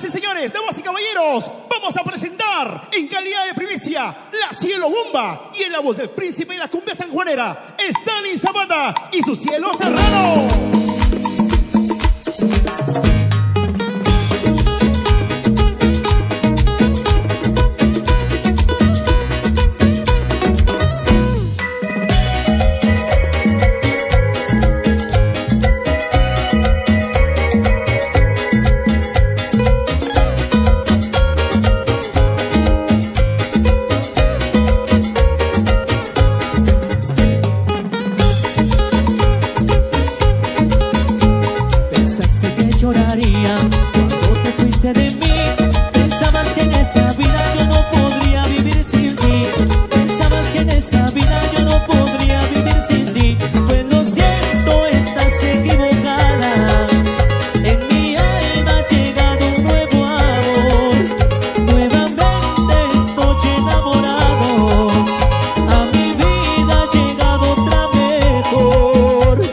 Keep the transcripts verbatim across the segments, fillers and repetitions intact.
Señoras y señores, damas y caballeros, vamos a presentar en calidad de primicia la Cielo Bomba y en la voz del príncipe de la cumbia sanjuanera, Stanley Zapata y su Cielo Serrano. Lloraría cuando te fuiste de mí. Pensabas que en esa vida yo no podría vivir sin ti. Pensabas que en esa vida yo no podría vivir sin ti. Pues lo siento, estás equivocada. En mi alma ha llegado un nuevo amor. Nuevamente estoy enamorado. A mi vida ha llegado otra mejor.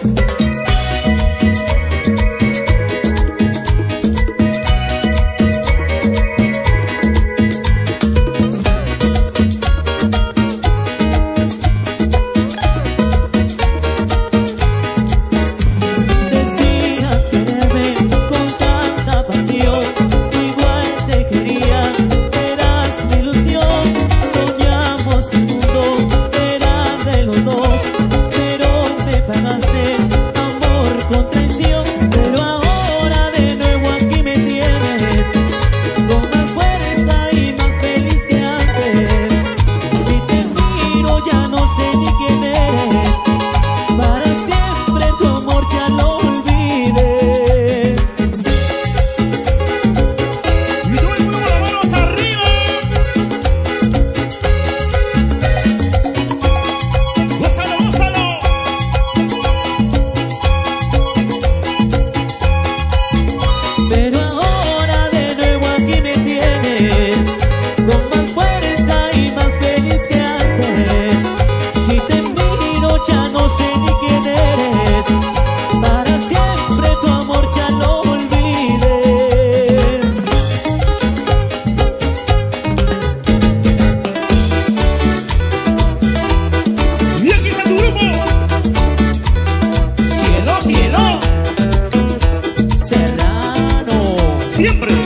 Pero ahora de nuevo aquí me tienes, con más fuerza y más feliz que antes. Si te miro ya no sé ni quién eres. Para siempre tu amor ya no olvides. Y aquí está tu grupo. Cielo, cielo, Serrano. Siempre.